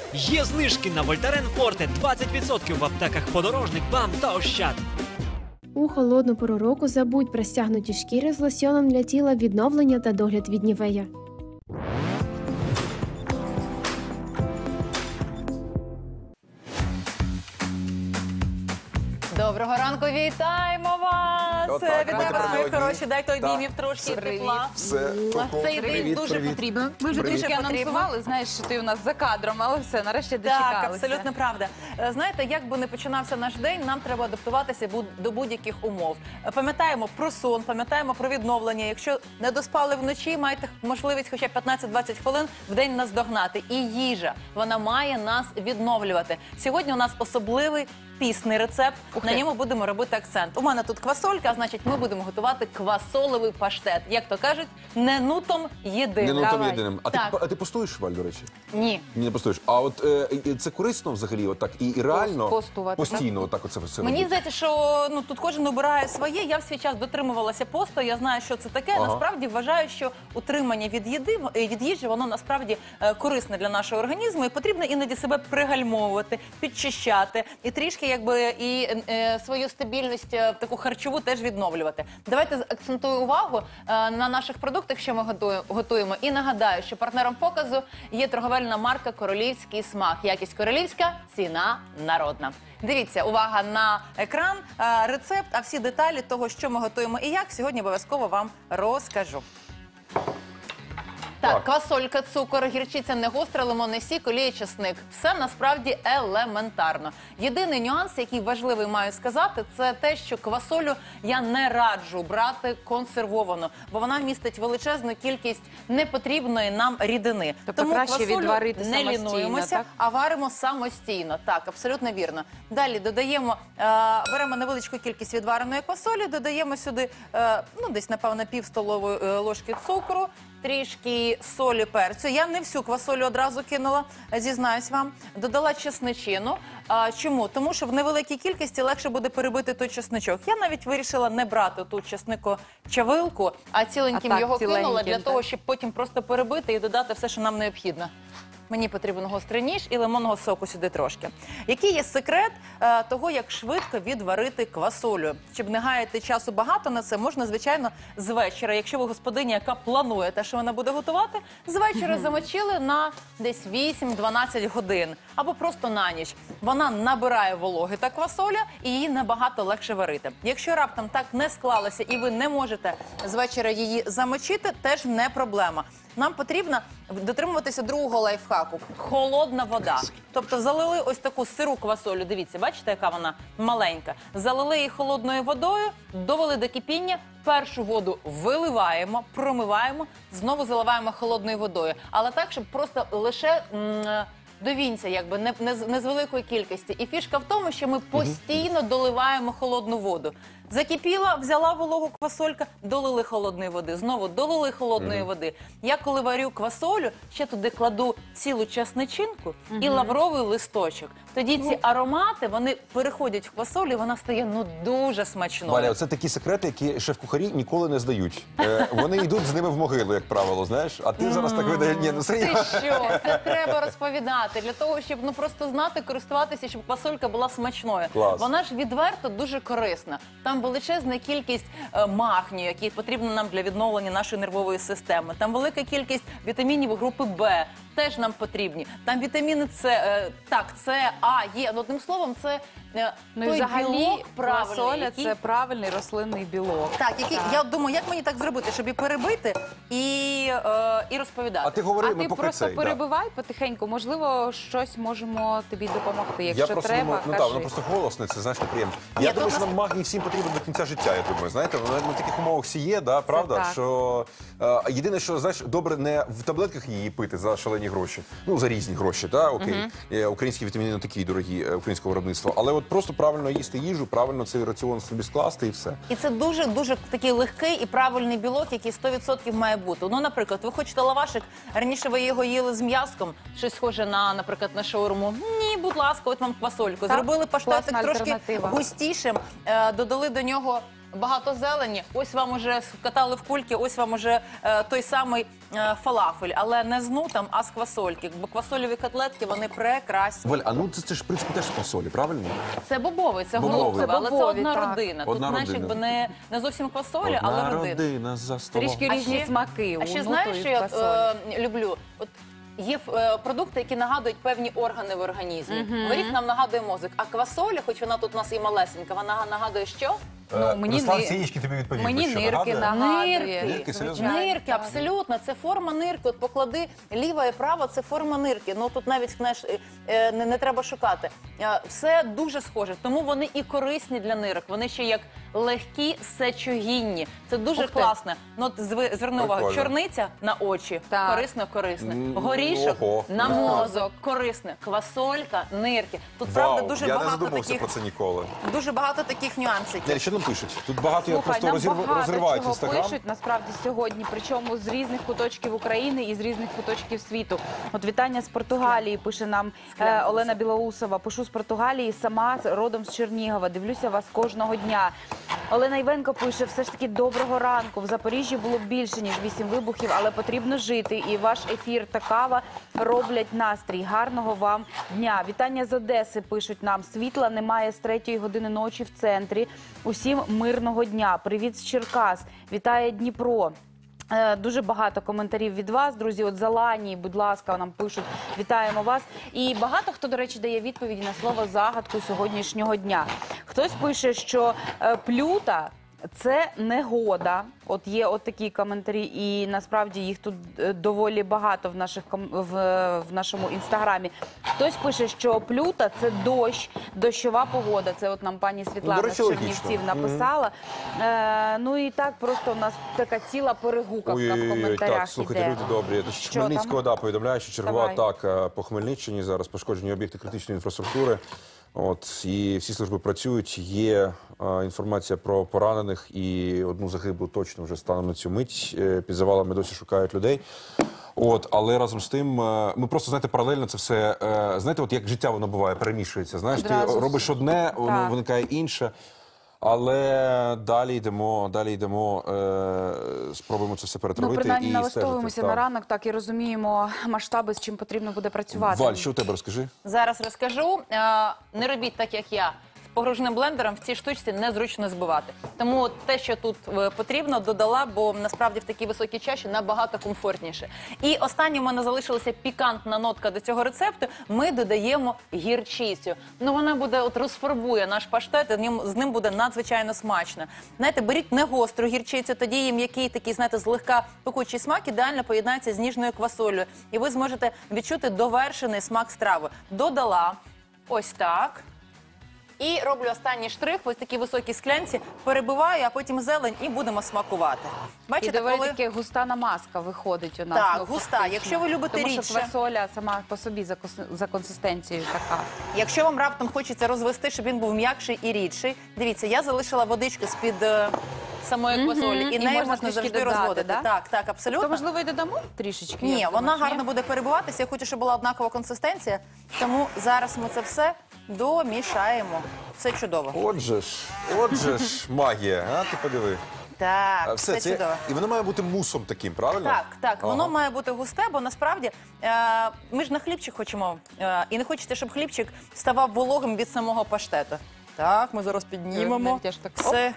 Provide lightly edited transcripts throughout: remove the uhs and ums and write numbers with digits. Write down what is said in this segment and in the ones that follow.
Є знижки на Вольтарен Форте 20% в аптеках Подорожник, БАМ та Ощад. У холодну пору року забудь про стягнуті шкіри з лосьоном для тіла, відновлення та догляд від Нівея. Доброго ранку, вітаємо вас! Отак, Вітаю вас, мої сьогодні. хороші. Дайте обіймів Так. трошки тепла. Все, Цей день дуже потрібно. Ми вже Привіт. трішки Потрібно. анонсували, знаєш, що ти у нас за кадром, але все, нарешті дочекалися. Так, абсолютно правда. Знаєте, як би не починався наш день, нам треба адаптуватися до будь-яких умов. Пам'ятаємо про сон, пам'ятаємо про відновлення. Якщо не доспали вночі, маєте можливість хоча б 15-20 хвилин в день наздогнати. І їжа, вона має нас відновлювати. Сьогодні у нас особливий пісний рецепт, на ньому будемо робити акцент. У мене тут квасолька, а значить ми будемо готувати квасоловий паштет. Як то кажуть, не нутом єдиним. Не нутом Давай. єдиним. Так. А ти постуєш, Валь, до речі? Ні. Ні, не постуєш. А от це корисно взагалі, отак, і реально Постувати. постійно отак оце все Мені робити? здається, що тут кожен обирає своє. Я в свій час дотримувалася посту, я знаю, що це таке. Ага. Насправді вважаю, що утримання від їжі, воно насправді корисне для нашого організму, і потрібно іноді себе пригальмовувати, підчищати і трішки свою стабільність таку харчову теж відновлювати. Давайте акцентую увагу на наших продуктах, що ми готуємо. І нагадаю, що партнером показу є торговельна марка «Королівський смак». Якість королівська, ціна народна. Дивіться, увага на екран, рецепт, а всі деталі того, що ми готуємо і як, сьогодні обов'язково вам розкажу. Так, квасолька, цукор, гірчиця не гостра, лимонний сік, олія, чесник. Все насправді елементарно. Єдиний нюанс, який важливий маю сказати, це те, що квасолю я не раджу брати консервовану, бо вона містить величезну кількість непотрібної нам рідини. Тобто Тому краще квасолю відварити не самостійно, лінуємося, так? а варимо самостійно. Так, абсолютно вірно. Далі додаємо, беремо невеличку кількість відвареної квасолі, додаємо сюди, десь, напевно, пів столової ложки цукру, трішки солі, перцю. Я не всю квасолю одразу кинула, зізнаюсь вам. Додала чесничину. Чому? Тому що в невеликій кількості легше буде перебити той чесничок. Я навіть вирішила не брати ту чеснико-чавилку, а ціленьким його кинула для того, щоб потім просто перебити і додати все, що нам необхідно. Мені потрібен гострий ніж і лимонного соку сюди трошки. Який є секрет того, як швидко відварити квасолю? Щоб не гаяти часу багато на це, можна, звичайно, з вечора. Якщо ви господиня, яка планує те, що вона буде готувати, з вечора замочили на десь 8-12 годин. Або просто на ніч. Вона набирає вологи та квасоля, і її набагато легше варити. Якщо раптом так не склалося і ви не можете з вечора її замочити, теж не проблема. Нам потрібно дотримуватися другого лайфхаку – холодна вода. Тобто залили ось таку сиру квасолю, дивіться, бачите, яка вона маленька. Залили її холодною водою, довели до кипіння, першу воду виливаємо, промиваємо, знову заливаємо холодною водою. Але так, щоб просто лише до вінця, якби, не з великої кількості. І фішка в тому, що ми постійно доливаємо холодну воду. Закипіла, взяла вологу квасолька, долили холодної води, знову долили холодної води. Я коли варю квасолю, ще туди кладу цілу чесничинку і лавровий листочок. Тоді ці аромати, вони переходять в квасолю, і вона стає дуже смачною. Валя, це такі секрети, які шеф-кухарі ніколи не здають. Вони йдуть з ними в могилу, як правило, знаєш? А ти зараз так видаєш, ні, ну Ти серйозно. що? Це треба розповідати. Для того, щоб просто знати, користуватися, щоб квасолька була смачною. Клас. Вона ж відверто дуже корисна. Там величезна кількість магнію, який потрібен нам для відновлення нашої нервової системи. Там велика кількість вітамінів групи Б. Теж нам потрібні. Там вітаміни С, С, А, Є. Одним словом, це той білок правильний. Квасоля – це правильний рослинний білок. Так, я думаю, як мені так зробити, щоб і перебити, і розповідати. А ти говори, А ми ти поки просто цей. перебивай потихеньку, можливо, щось можемо тобі допомогти. Я Якщо просто треба, думаю, кажи. воно просто голосне, це, знаєш, неприємно. Я думаю, що нам магній всім потрібен до кінця життя, я думаю. Знаєте, на таких умовах всі є, да, правда? так. Що єдине, що, знаєш, добре не в таблетках її пити за шалені гроші. Ну, за різні гроші, так, окей. Українські вітаміни не такі дорогі, українського виробництва. Але от просто правильно їсти їжу, правильно цей раціон собі скласти і все. І це дуже такий легкий і правильний білок, який 100% має бути. Ну, наприклад, ви хочете лавашик, раніше ви його їли з м'яском, щось схоже на, наприклад, на шаурму. Ні, будь ласка, от вам квасольку. Так, Зробили паштетик класна трошки альтернатива. густішим, додали до нього багато зелені. Ось вам уже скатали в кульки, ось вам уже той самий фалафель, але не з нутом, а з квасольки. Бо квасольові котлетки, вони прекрасні. Валь, а ну це ж в принципі теж фасолі, правильно? Це бобовий, це Бобовий. голубцевий, але це Бобовий, одна так. родина. Тут, Одна знаєш, родина. якби не зовсім квасолі, але Одна родина. родина за столом. Трішки різні смаки. А ще у знаєш, нуту що і я фасолі. люблю? От є продукти, які нагадують певні органи в організмі. Горіх нам нагадує мозок, а квасоля, хоч вона тут у нас і малесенька, вона нагадує що? мені Руслан ни- Сієчки тобі відповів. Мені що нирки нагадує? нагадує. Нирки, серйозно? Нирки, абсолютно. Це форма нирки. От поклади ліва і права, це форма нирки. Ну тут навіть, знаєш, не треба шукати. Все дуже схоже. Тому вони і корисні для нирок. Вони ще як легкі сечогінні. Це дуже Ух ти. класно. Ну, от зверни увагу, Прикольно. чорниця на очі. Так. Корисне. М, Горішок ого. на мозок. Корисне. Квасолька, нирки. Тут, правда, Вау, дуже я не багато задумався таких, про це ніколи. дуже багато таких нюансів. Нелі, що нам пишуть? Тут багато я Слухай, просто нам багато розривають чого інстаграм. пишуть насправді сьогодні, причому з різних куточків України і з різних куточків світу. От вітання з Португалії пише нам Олена Білоусова. Пишу з Португалії, сама родом з Чернігова. Дивлюся вас кожного дня. Олена Івенко пише, все ж таки доброго ранку. В Запоріжжі було б більше, ніж 8 вибухів, але потрібно жити. І ваш ефір та кава роблять настрій. Гарного вам дня. Вітання з Одеси пишуть нам. Світла немає з 3-ї години ночі в центрі. Усім мирного дня. Привіт з Черкас. Вітає Дніпро. Дуже багато коментарів від вас, друзі. От Залані, будь ласка, нам пишуть. Вітаємо вас. І багато хто, до речі, дає відповіді на слово загадку сьогоднішнього дня. Хтось пише, що плюта – це негода. От є от такі коментарі, і насправді їх тут доволі багато в нашому інстаграмі. Хтось пише, що плюта – це дощ, дощова погода. Це от нам пані Світлана речі, з Чернівців логічно. написала. Ну і так просто у нас така ціла перегукавка в Ой-ой-ой, коментарях так, слухайте, іде. люди добрі. Що Хмельницького там? повідомляє, що чергова Давай. атака по Хмельниччині. Зараз пошкоджені об'єкти критичної інфраструктури. От, і всі служби працюють. Є інформація про поранених і одну загиблу точно вже станом на цю мить. Під завалами досі шукають людей. От, але разом з тим, ми просто, знаєте, паралельно це все, знаєте, от як життя воно буває, перемішується. Знаєш, ти Одразу. робиш одне, воно Так. виникає інше. Але далі йдемо, спробуємо це все Ну, перетравити принаймні і налаштовуємося стежити. на Так. ранок, так і розуміємо масштаби, з чим потрібно буде працювати. Валь, що у тебе розкажи? Зараз розкажу. Не робіть так, як я. З погружним блендером в цій штучці незручно збивати. Тому от те, що тут потрібно, додала, бо насправді в такій високій чаші набагато комфортніше. І останнє в мене залишилася пікантна нотка до цього рецепту. Ми додаємо гірчицю. Ну вона буде от розфарбує наш паштет, і з ним буде надзвичайно смачно. Знаєте, беріть не гостру гірчицю, тоді її м'який такий, знаєте, злегка пекучий смак ідеально поєднається з ніжною квасолею. І ви зможете відчути довершений смак страви. Додала ось так. І роблю останній штрих, ось такі високі склянці, перебиваю, а потім зелень і будемо смакувати. І Бачите, доволі коли... таки густа намазка виходить у нас. Так, ну, густа. фактично. Якщо ви любите Тому що рідше. квасоля сама по собі за консистенцією така. Якщо вам раптом хочеться розвести, щоб він був м'якший і рідший, дивіться, я залишила водичку з-під самої квасолі, і І нею можна можна трішки завжди додати, розводити. да? Так, То, абсолютно. можливо, і додамо трішечки? Ні, як вона думаєш, гарно буде перебиватися. Я хочу, щоб була однакова консистенція. Тому зараз ми це все домішаємо. Все чудово. Отже ж, магія, а ти подиви. Так, Все все чудово. і воно має бути мусом таким, правильно? Так, Ага. воно має бути густе, бо насправді ми ж на хлібчик хочемо. І не хочеться, щоб хлібчик ставав вологим від самого паштету. Так, ми зараз піднімемо. Навіть аж так,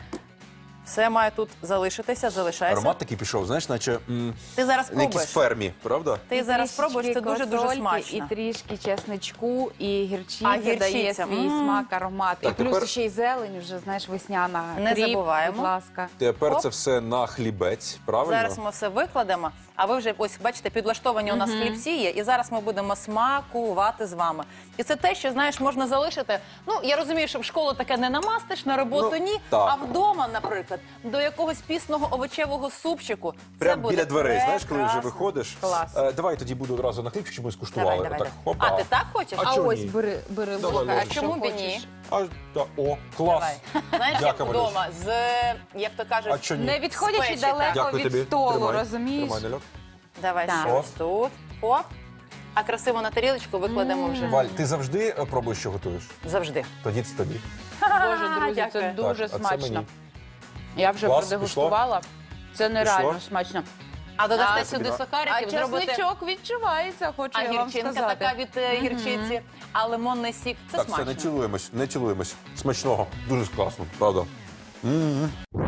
Все має тут залишитися, залишається. Аромат такий пішов, знаєш, наче Ти зараз на якійсь пробуєш. фермі, правда? Ти зараз Трішечки спробуєш, це дуже-дуже квасольки, смачно. І трішки чесничку, і А гірчиця гірчиця, дає свій смак, аромат. Так, і плюс тепер- ще й зелень вже, знаєш, весняна. Не Кріп, забуваємо. будь ласка. Тепер Оп. це все на хлібець, правильно? Зараз ми все викладемо, а ви вже, ось, бачите, підлаштовані у нас хлібці є, і зараз ми будемо смакувати з вами. І це те, що, знаєш, можна залишити. Ну, я розумію, що в школу таке не намастиш, на роботу Ну, ні, так. а вдома, наприклад, до якогось пісного овочевого супчику. це Прямо буде біля дверей, знаєш, коли вже прекрасно. виходиш. Клас. Давай тоді буду одразу на хлібчик, щоб ми скуштували. Давай, давай, Отак, давай. хопа. А ти так хочеш? А А чого ось ні? бери Давай, ложку, а якщо чому б і хочеш. ні? О, клас. Давай. Знаєш, як Дякую, вдома, як то кажуть, А чо ні? Не відходячи Спечі, далеко Дякую від тобі. столу, Тримай. розумієш? Тримай, Нельок. давай Так. ще ось тут. Оп. А красиво на тарілочку викладемо вже. Валь, ти завжди пробуєш, що готуєш? Завжди. Тоді це тобі. Боже, друзі, це Дякую. дуже Так, а це смачно. мені. Я вже Клас, продегустувала. Це нереально Пішло? смачно. А додасте А, сюди А сухариків, зробити... часничок відчувається, хочу А я вам гірчинка сказати. така від гірчиці, а лимонний сік. Це Так, все, смачно. не чилуємось. Смачного. Дуже класно, правда.